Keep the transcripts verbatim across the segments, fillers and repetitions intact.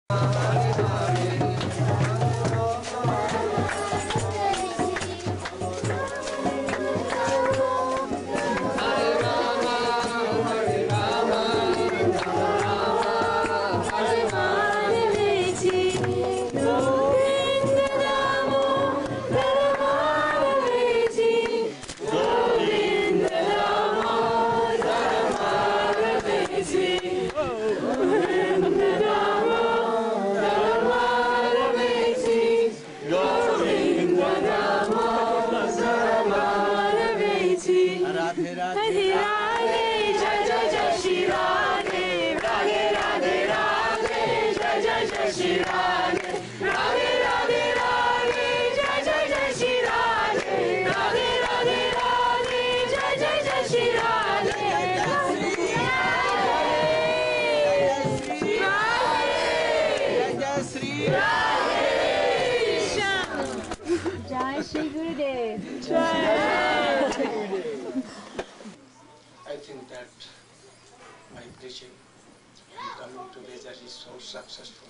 I think that my preaching and coming together is so successful.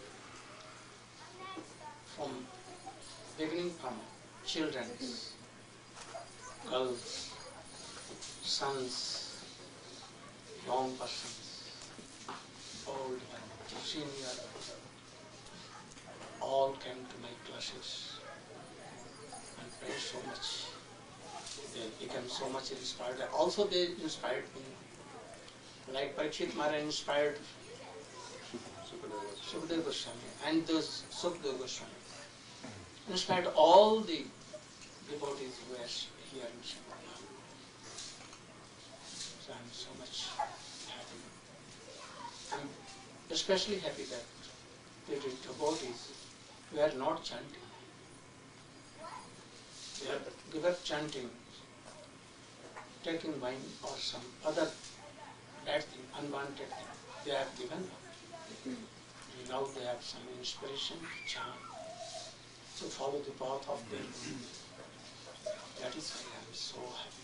From beginning from children, girls, sons, young persons, old and senior, all came to my classes and prayed so much. They became so much inspired. Also they inspired me. Like Parikshit Maharaj inspired Sukadeva Goswami and those Sukadeva Goswami. Inspired all the devotees who are here in Srinagar. So I'm so much happy. I'm especially happy that the devotees were not chanting. They have given up chanting, taking wine or some other bad thing, unwanted thing. They have given up. Now they have some inspiration, chant, to follow the path of them. That is why I am so happy.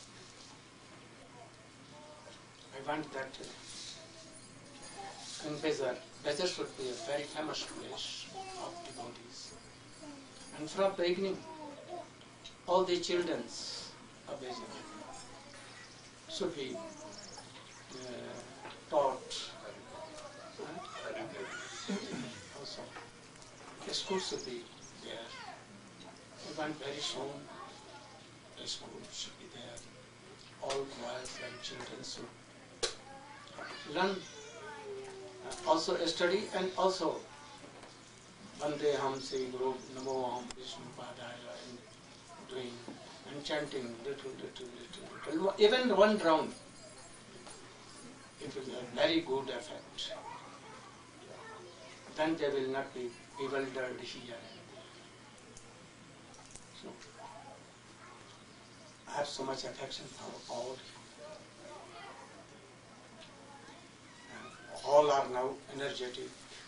I want that uh, in Bejar, Bejar should be a very famous place of devotees. And from the beginning, all the children of Bejar should be uh, taught. Uh, also, the school should be there. I want very soon the school should be there. All boys and children should learn, uh, also study, and also Vande Ham Se Guru Namo Ham Vishnu Padaya and doing and chanting little, little, little, little. Even one round, it will have very good effect. Then they will not be bewildered here. So, I have so much affection for all. And all are now energetic.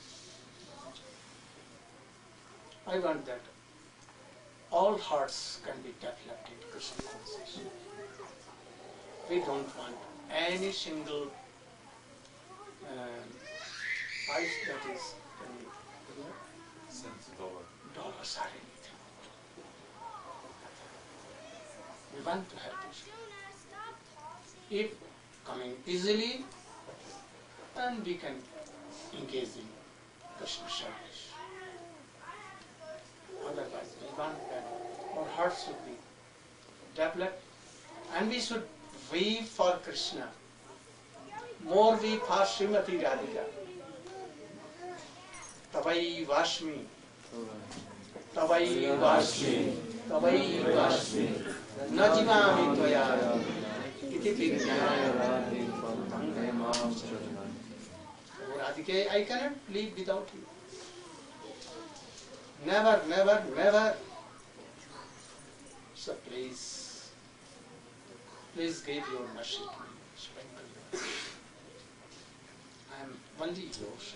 I want that all hearts can be developed in Krishna consciousness. We don't want any single um, price that is Cents, dollar. dollars or anything. We want to have this. If coming easily, then we can engage in Krishna service. Otherwise, we want that our hearts should be developed and we should weep for Krishna. More weep for Srimati Radhika. Tavai Vashmi, Tavai Vashmi, Tavai Vashmi, Najivami Tvaya, Iti Vignaya. Radhika, I cannot live without you. Never, never, never. So please, please give your mercy to me. Sprinkle your. I am only yours.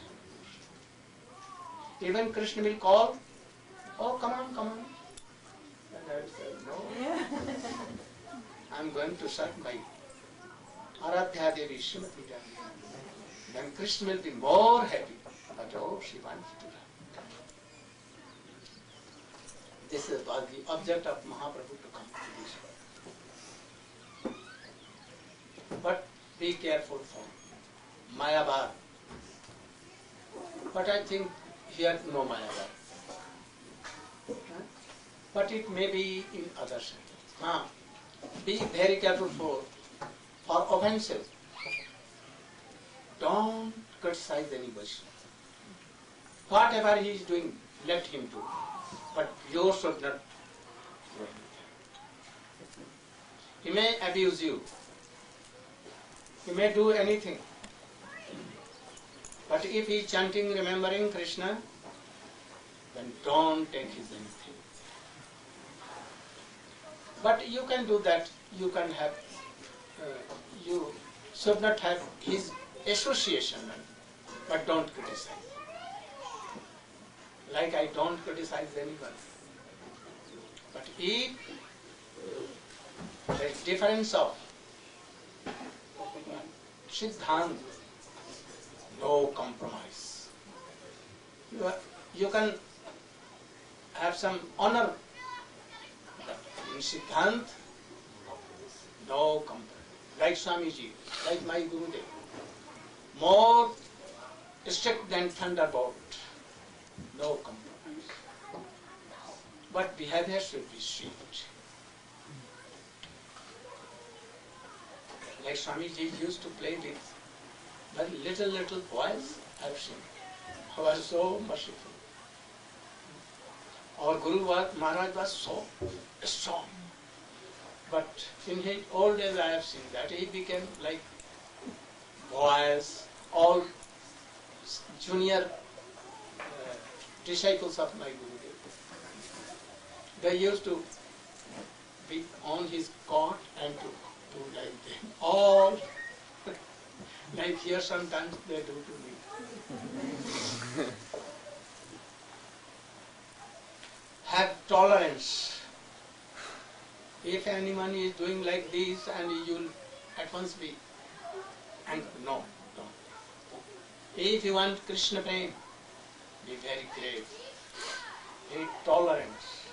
Even Krishna will call, oh come on, come on. And I will say, no. I am going to serve my Aradhya Devi Srimati Devi. Then Krishna will be more happy. But oh, she wants to run. This is, was the object of Mahaprabhu to come to this world. But be careful for Mayavar. But I think here no Mayavar. Huh? But it may be in other centers. Huh? Be very careful for, for offensive. Don't criticize any Vaishnava. Whatever he is doing, let him do. But you should not. He may abuse you. He may do anything. But if he is chanting, remembering Krishna, then don't take his anything. But you can do that. You can have, uh, you should not have his association, but don't criticize. Like I don't criticize anyone. But if there is difference of Siddhant, no compromise. You, are, you can have some honor. But in Siddhant, no compromise. Like Swamiji, like my Gurudev. More strict than thunderbolt. No compromise. But behavior should be sweet. Like Swamiji used to play with very little, little boys, I have seen, who are so merciful. Our Guru was, Maharaj was so strong. But in his old days I have seen that he became like boys, all junior uh, disciples of my Guru. They used to be on his court and to do like them. All like here sometimes they do to me. Have tolerance. If anyone is doing like this and you will at once be angry, no, no. If you want Krishna prem, be very grave. Be tolerant.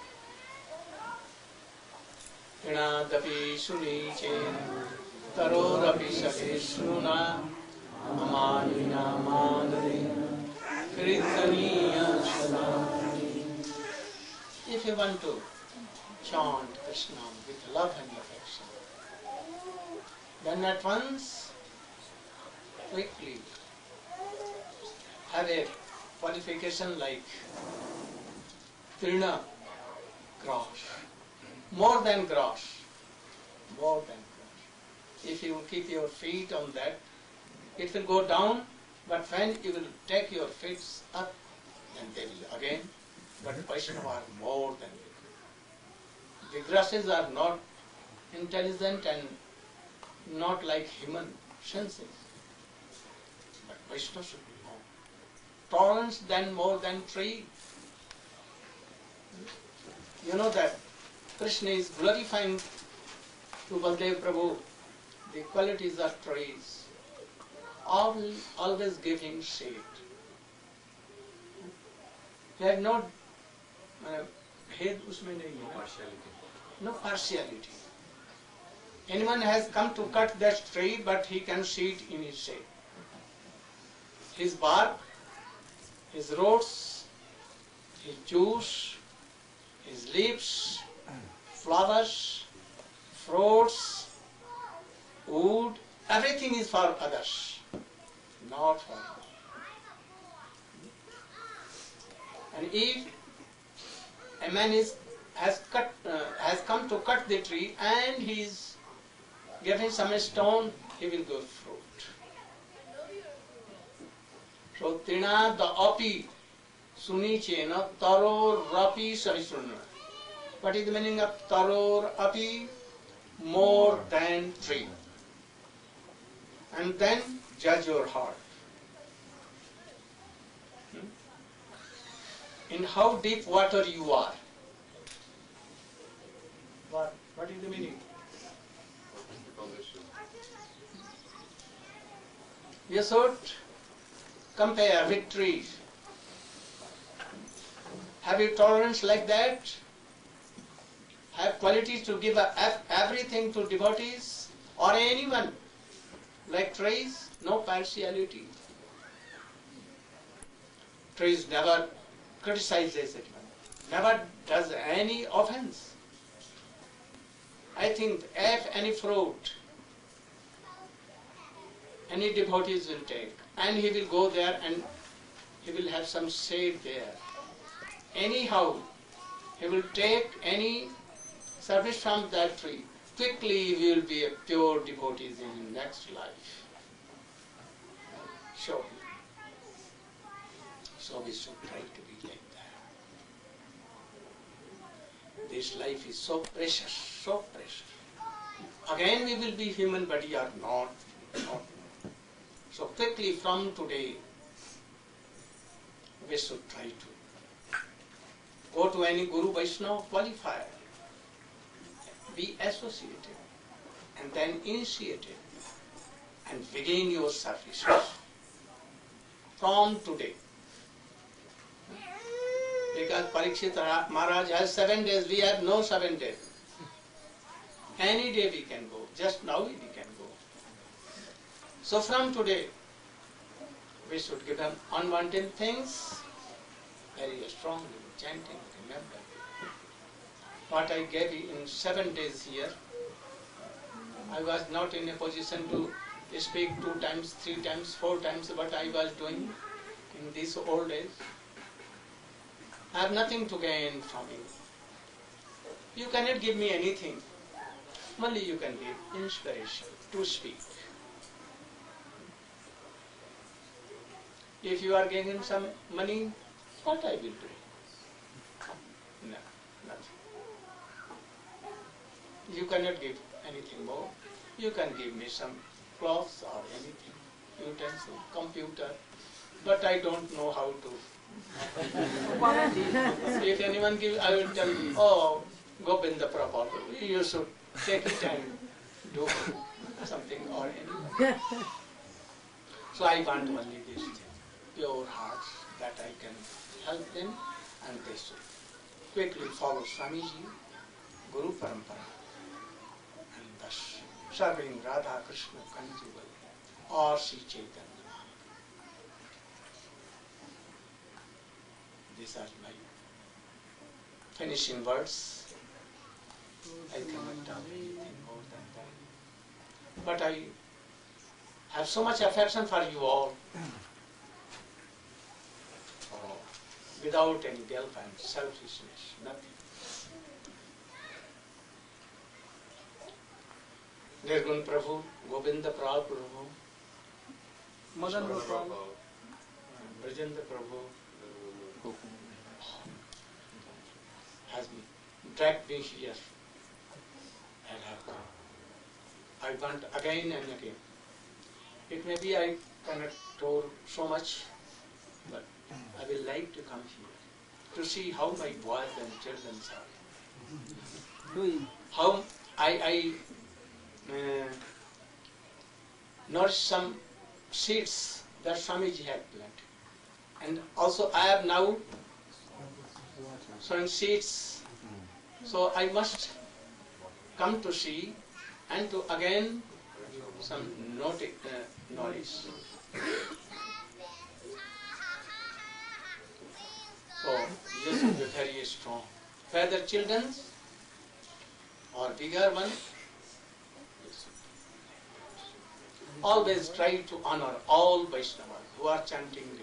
Tinadapi suniche tarorapi sakesnuna amanina manare kirtaniya sadani. If you want to chant Krishna with love and affection, then at once, quickly, have a qualification like Trina, gross, more than gross, more than gross. If you keep your feet on that, it will go down, but when you will take your feet up, then they will again, but Vaishnava are more than the grasses are not intelligent and not like human senses. But Vaishnava should be more. Tolerance than more than tree. You know that Krishna is glorifying to Baldev Prabhu the qualities of trees. All, always giving shade. He had no uh, भेद उसमें नहीं है, no partiality. Anyone has come to cut that tree, but he can see it in his shade. His bark, his roots, his juice, his leaves, flowers, fruits, wood, everything is for others, not for him. And if a man is has cut uh, has come to cut the tree and he is getting some stone, he will give fruit. So Trina the api sunichena taror rapi sarisuna. What is the meaning of taror api? More than tree. And then judge your heart. In how deep water you are. What, what is the meaning? You should compare victory. Have you tolerance like that? Have qualities to give up everything to devotees or anyone? Like trees, no partiality. Trees never criticizes anyone, never does any offense. I think if any fruit, any devotees will take, and he will go there and he will have some shade there. Anyhow, he will take any service from that tree. Quickly he will be a pure devotee in his next life. So, so we should try to be like that. This life is so precious, so precious. Again we will be human, but we are not. not. So quickly from today, we should try to go to any Guru Vaishnava qualifier, be associated, and then initiated, and begin your service from today. Because Parikshit Maharaj has seven days, we have no seven days. Any day we can go, just now we can go. So from today, we should give them unwanted things very strongly, chanting, remember. What I gave you in seven days here, I was not in a position to speak two times, three times, four times what I was doing in these old days. I have nothing to gain from you. You cannot give me anything. Only you can give inspiration to speak. If you are giving some money, what I will do? No, nothing. You cannot give anything more. You can give me some clothes or anything, utensil, computer, but I don't know how to. If anyone gives, I will tell you, oh, Govinda Prabhu, you should take it and do something or anything. So I want only this thing, pure hearts, that I can help them, and they should quickly follow Swamiji, Guru Parampara, and thus serving Radha Krishna conjugal or Sri Chaitanya. These are my finishing words. I cannot tell anything more than that. But I have so much affection for you all. Oh, without any guilt and selfishness, nothing. Nirgun Prabhu, Govinda Prabhu, Madan Prabhu, Brajendra Prabhu has dragged me here and have come. I want again and again. It may be I cannot tell so much, but I will like to come here to see how my boys and children are. How I, I uh, nourish some seeds that Swamiji had planted. And also I have now sowing seeds, so I must come to see and to again some noti uh, knowledge. So you should be very strong. Whether children or bigger one, always try to honor all Vaishnavas who are chanting